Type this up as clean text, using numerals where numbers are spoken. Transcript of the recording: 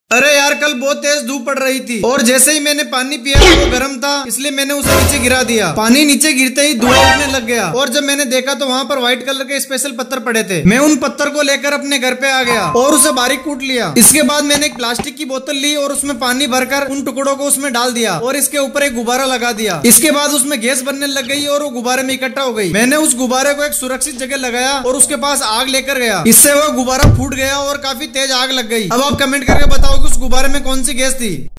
अरे यार, कल बहुत तेज धूप पड़ रही थी और जैसे ही मैंने पानी पिया वो गर्म था, इसलिए मैंने उसे नीचे गिरा दिया। पानी नीचे गिरते ही धुआं उठने लग गया और जब मैंने देखा तो वहाँ पर व्हाइट कलर के स्पेशल पत्थर पड़े थे। मैं उन पत्थर को लेकर अपने घर पे आ गया और उसे बारीक कूट लिया। इसके बाद मैंने एक प्लास्टिक की बोतल ली और उसमें पानी भरकर उन टुकड़ों को उसमें डाल दिया और इसके ऊपर एक गुब्बारा लगा दिया। इसके बाद उसमें गैस बनने लग गई और वो गुब्बारे में इकट्ठा हो गई। मैंने उस गुब्बारे को एक सुरक्षित जगह लगाया और उसके पास आग लेकर गया। इससे वह गुब्बारा फूट गया और काफी तेज आग लग गई। अब आप कमेंट करके बताओ कि उस गुब्बारे में कौन सी गैस थी।